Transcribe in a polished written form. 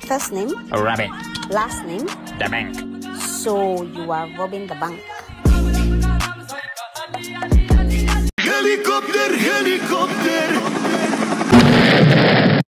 First name? Rabbit. Last name? Dabank. So you are robbing the bank. Helicopter, helicopter.